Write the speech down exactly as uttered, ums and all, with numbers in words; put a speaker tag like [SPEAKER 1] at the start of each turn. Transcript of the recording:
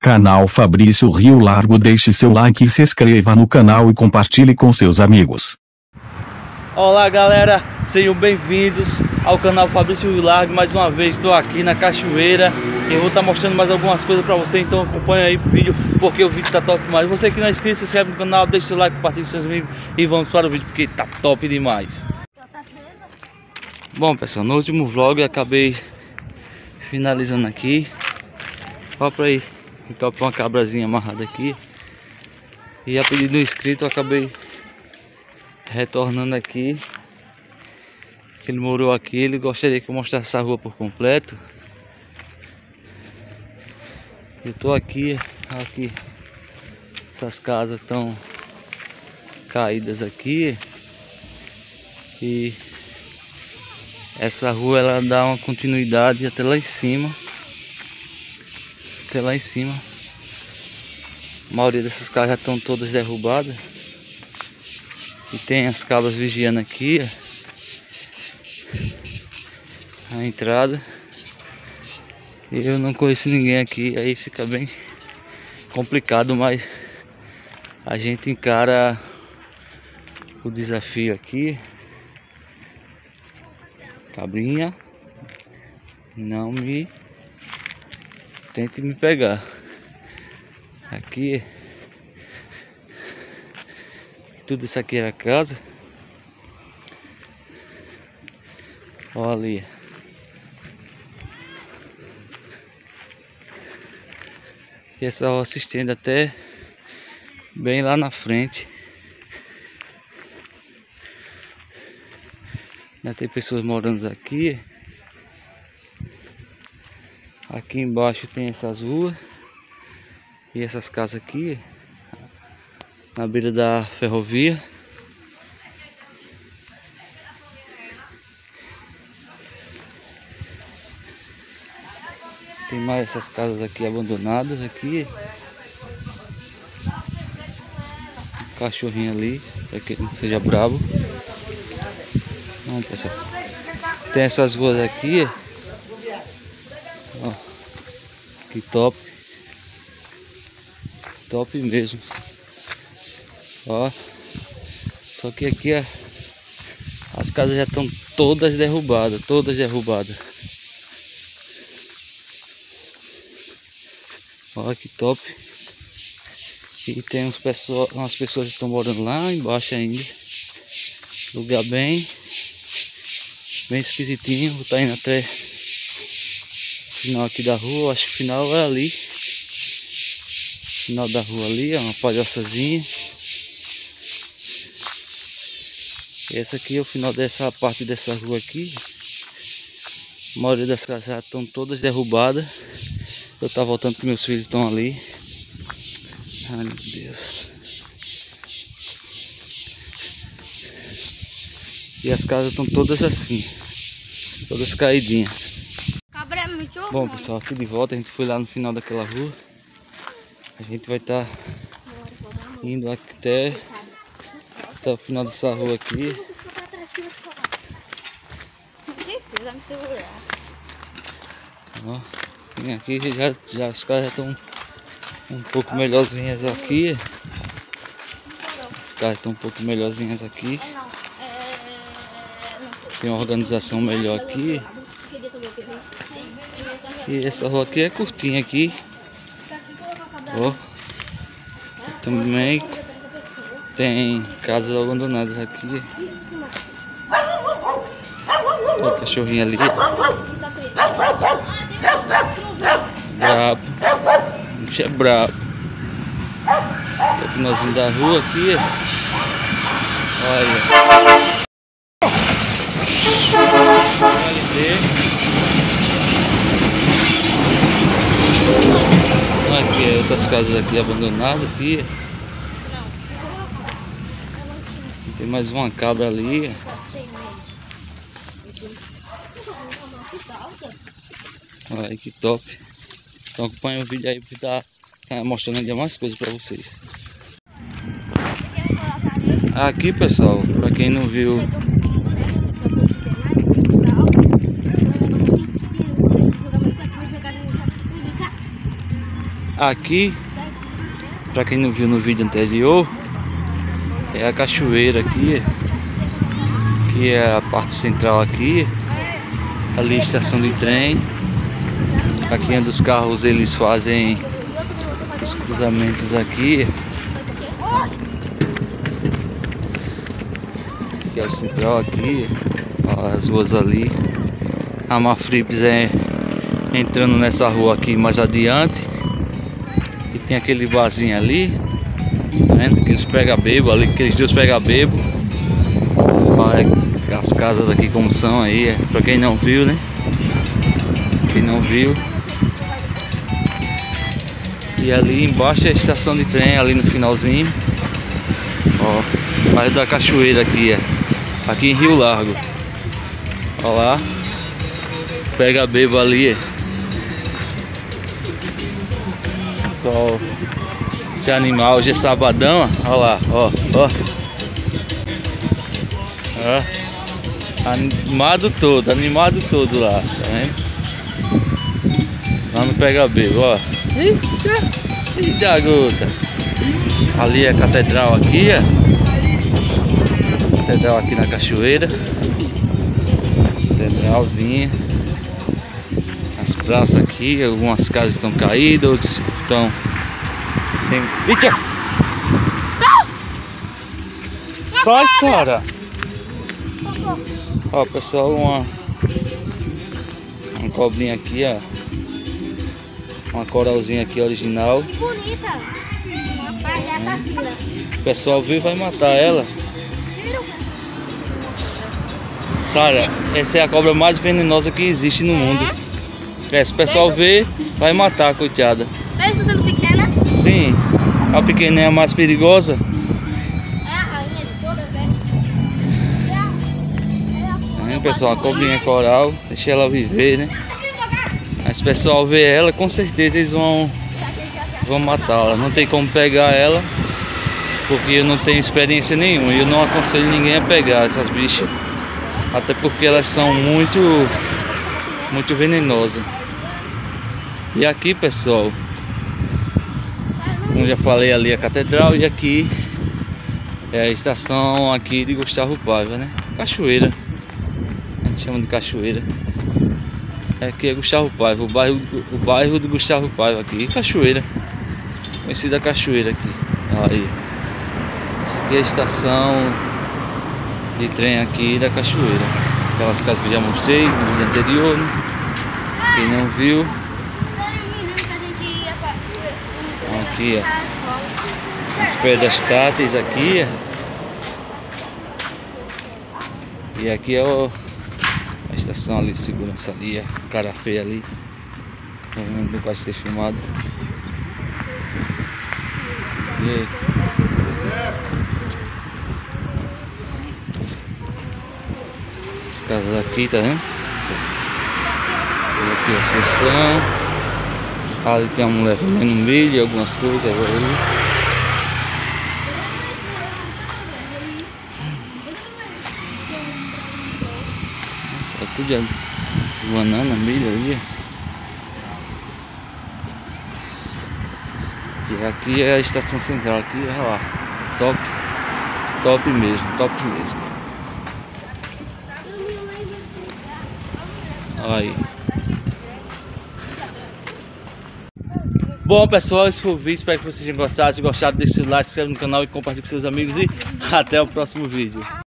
[SPEAKER 1] Canal Fabrício Rio Largo. Deixe seu like, se inscreva no canal e compartilhe com seus amigos.
[SPEAKER 2] Olá galera, sejam bem-vindos ao canal Fabrício Rio Largo. Mais uma vez estou aqui na cachoeira e eu vou estar mostrando mais algumas coisas para você. Então acompanha aí o vídeo porque o vídeo tá top demais. Você que não é inscrito, se inscreve no canal, deixa seu like, compartilhe com seus amigos e vamos para o vídeo porque tá top demais. Bom pessoal, no último vlog eu acabei finalizando aqui. Olha pra aí, que top, uma cabrazinha amarrada aqui. E a pedido do inscrito eu acabei retornando aqui. Ele morou aqui, ele gostaria que eu mostrasse essa rua por completo. Eu tô aqui, aqui essas casas estão caídas aqui e essa rua ela dá uma continuidade até lá em cima, até lá em cima. A maioria dessas casas já estão todas derrubadas. E tem as cabras vigiando aqui ó, a entrada. E eu não conheço ninguém aqui, aí fica bem complicado, mas a gente encara o desafio aqui. Cabrinha, não me tente me pegar. Aqui tudo isso aqui era casa. Olha ali. E essa rua se estende até bem lá na frente. Ainda tem pessoas morando aqui. Aqui embaixo tem essas ruas e essas casas aqui na beira da ferrovia. Tem mais essas casas aqui abandonadas aqui. Um cachorrinho ali, para que não seja brabo. Vamos pessoal. Tem essas ruas aqui. Ó, que top. Top mesmo. Ó, só que aqui ó, as casas já estão todas derrubadas, todas derrubadas. Olha que top. E tem uns pessoas, umas pessoas que estão morando lá embaixo ainda. Lugar bem, bem esquisitinho. Vou estar indo até o final aqui da rua. Acho que o final é ali. Final da rua ali, ó, uma palhoçazinha. Esse aqui é o final dessa parte dessa rua aqui. A maioria das casas já estão todas derrubadas. Eu tava voltando que meus filhos estão ali. Ai meu Deus. E as casas estão todas assim, todas caidinhas. Bom pessoal, aqui de volta, a gente foi lá no final daquela rua. A gente vai estar tá indo até, até o final dessa rua aqui. Ó, tem aqui já, já as casas já estão um pouco melhorzinhas aqui. As casas estão um pouco melhorzinhas aqui. Tem uma organização melhor aqui. E essa rua aqui é curtinha aqui. Ó, também tem casas abandonadas aqui. Ó, o cachorrinho ali. Brabo. O bicho é brabo. É o finalzinho da rua aqui. Olha. Aqui outras casas aqui abandonadas aqui. Tem mais uma cabra ali. Olha que top. Então acompanha o vídeo aí que tá, tá mostrando ainda mais coisas para vocês. Aqui pessoal, para quem não viu aqui, pra quem não viu no vídeo anterior, é a cachoeira aqui, que é a parte central aqui. Ali a estação de trem. Aqui onde os carros eles fazem os cruzamentos aqui. Aqui é o central aqui, ó, as ruas ali. A Mafrips é entrando nessa rua aqui mais adiante. E tem aquele barzinho ali, tá vendo? Aqueles pega bebo ali, aqueles dois pega bebo. Olha as casas aqui como são aí, é, pra quem não viu, né? Quem não viu. E ali embaixo é a estação de trem, ali no finalzinho. Ó, bairro da Cachoeira aqui, é. Aqui em Rio Largo. Ó lá. Pega bebo ali, é. Pessoal, esse animal hoje é sabadão, ó lá, ó, ó. Ó. Animado todo, animado todo lá, tá vendo? Lá no pega bebo, ó. Eita, eita gota. Ali é a catedral aqui, ó. Catedral aqui na cachoeira. Catedralzinha. As praças aqui, algumas casas estão caídas, outras estão... Tem... Eita! Sai, Sara! Ó, pessoal, uma... Uma cobrinha aqui, ó. Uma coralzinha aqui original.
[SPEAKER 3] Que bonita! Uma palha assassina.
[SPEAKER 2] O pessoal viu e vai matar ela. Sara, essa é a cobra mais venenosa que existe no mundo. É, se o pessoal ver, vai matar, coitada.
[SPEAKER 3] Mesmo sendo pequena?
[SPEAKER 2] Sim, a pequena é a mais perigosa.
[SPEAKER 3] É a rainha de todas, né?
[SPEAKER 2] Tá vendo, pessoal? A cobrinha coral, deixa ela viver, né? Mas se o pessoal ver ela, com certeza eles vão, vão matá-la. Não tem como pegar ela, porque eu não tenho experiência nenhuma. E eu não aconselho ninguém a pegar essas bichas. Até porque elas são muito, muito venenosas. E aqui, pessoal, como já falei, ali a catedral. E aqui é a estação aqui de Gustavo Paiva, né? Cachoeira. A gente chama de cachoeira. Aqui é Gustavo Paiva, o bairro, o bairro do Gustavo Paiva aqui, Cachoeira. Conhecida Cachoeira aqui. Aí. Essa aqui é a estação de trem aqui da Cachoeira. Aquelas casas que eu já mostrei no vídeo anterior, né? Quem não viu. Aqui, ó. As pedras táteis aqui, ó. E aqui é o... a estação ali de segurança ali, é o cara feio ali. Não pode ser filmado. E aí? As casas aqui, tá vendo? Aqui a estação. Ali tem uma mulher filmando no meio, algumas coisas ali. Cuidado, banana, milho ali. E aqui é a estação central aqui, olha lá. Top, top mesmo, top mesmo. Aí. Bom, pessoal, esse foi o vídeo, espero que vocês tenham gostado. Se gostaram, deixe o like, se inscreve no canal e compartilhe com seus amigos. E até o próximo vídeo.